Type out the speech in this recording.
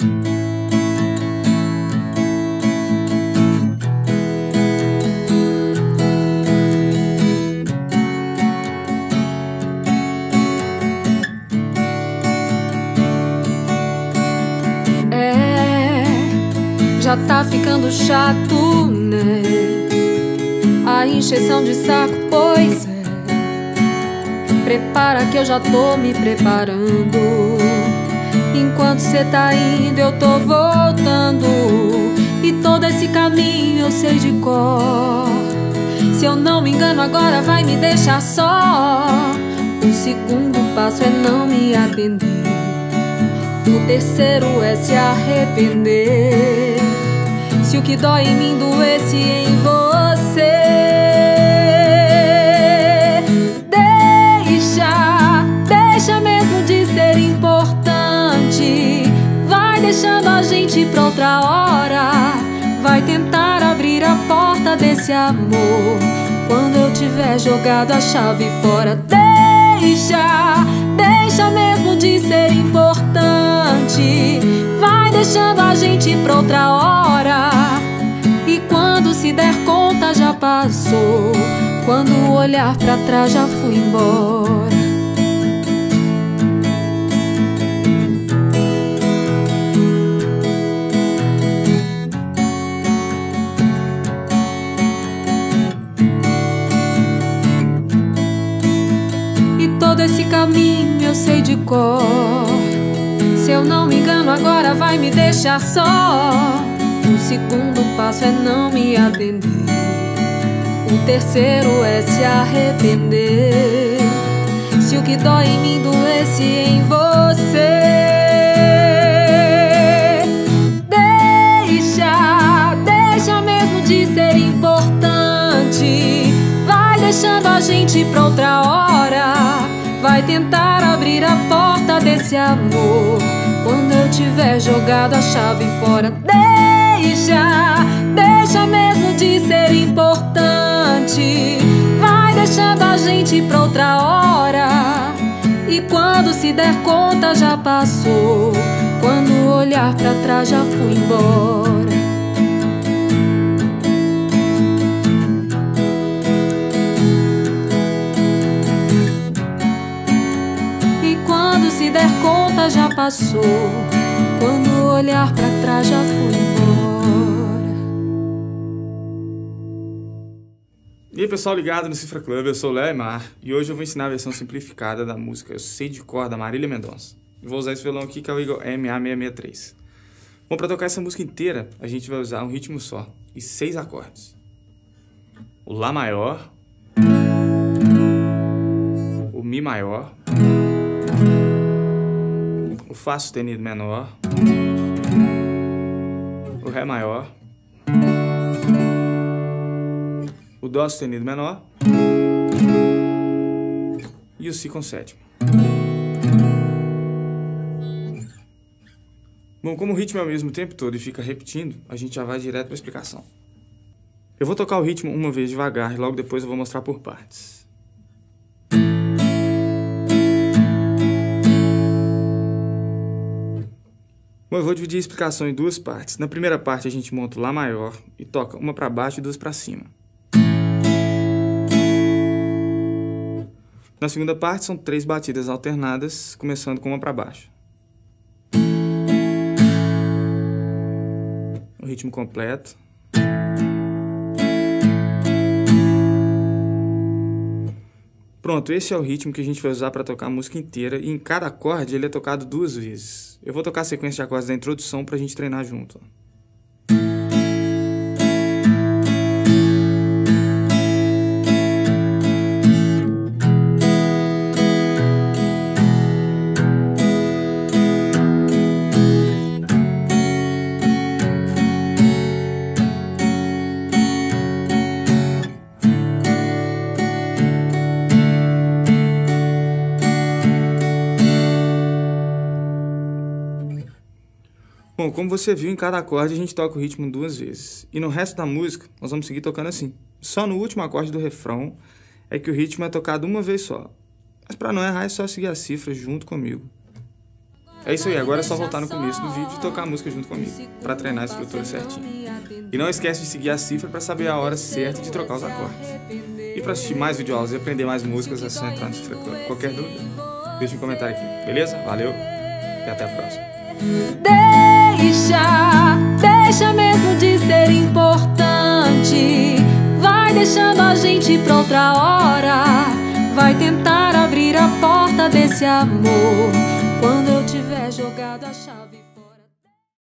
Já tá ficando chato, né? A encheção de saco, pois é. Prepara que eu já tô me preparando. Enquanto cê tá indo, eu tô voltando. E todo esse caminho eu sei de cor. Se eu não me engano, agora vai me deixar só. O segundo passo é não me atender. O terceiro é se arrepender. Se o que dói em mim doesse em você, deixa mesmo de ser importante. Vai deixando a gente pra outra hora. Vai tentar abrir a porta desse amor quando eu tiver jogado a chave fora. Deixa mesmo de ser importante. Vai deixando a gente pra outra hora. E quando se der conta já passou. Quando olhar pra trás já fui embora. Todo esse caminho eu sei de cor. Se eu não me engano, agora vai me deixar só. O segundo passo é não me atender. O terceiro é se arrepender. Se o que dói em mim doesse em você, deixa mesmo de ser importante. Vai deixando a gente pra outra hora. Vai tentar abrir a porta desse amor quando eu tiver jogado a chave fora. Deixa mesmo de ser importante. Vai deixando a gente pra outra hora. E quando se der conta já passou. Quando olhar pra trás já fui embora. Se der conta já passou. Quando olhar pra trás já fui embora. E aí pessoal ligado no Cifra Club, eu sou o Léo Aymar. E hoje eu vou ensinar a versão simplificada da música Eu Sei de Cor, da Marília Mendonça. E vou usar esse violão aqui que é o Eagle MA663. Bom, pra tocar essa música inteira, a gente vai usar um ritmo só e 6 acordes. O Lá maior, o Mi maior, o Fá sustenido menor, o Ré maior, o Dó sustenido menor e o Si com sétima. Bom, como o ritmo é o mesmo o tempo todo e fica repetindo, a gente já vai direto para a explicação. Eu vou tocar o ritmo uma vez devagar e logo depois eu vou mostrar por partes. Bom, eu vou dividir a explicação em duas partes. Na primeira parte a gente monta o Lá maior e toca uma para baixo e duas para cima. Na segunda parte são 3 batidas alternadas, começando com uma para baixo. O ritmo completo. Pronto, esse é o ritmo que a gente vai usar para tocar a música inteira e em cada acorde ele é tocado 2 vezes. Eu vou tocar a sequência de acordes da introdução para a gente treinar junto. Bom, como você viu, em cada acorde a gente toca o ritmo 2 vezes. E no resto da música, nós vamos seguir tocando assim. Só no último acorde do refrão é que o ritmo é tocado uma vez só. Mas para não errar, é só seguir a cifra junto comigo. É isso aí, agora é só voltar no começo do vídeo e tocar a música junto comigo, pra treinar a estrutura certinho. E não esquece de seguir a cifra pra saber a hora certa de trocar os acordes. E pra assistir mais videoaulas e aprender mais músicas, é só entrar no Cifra Club. Qualquer dúvida, deixa um comentário aqui, beleza? Valeu e até a próxima. Deixa mesmo de ser importante. Vai deixando a gente pra outra hora. Vai tentar abrir a porta desse amor quando eu tiver jogado a chave.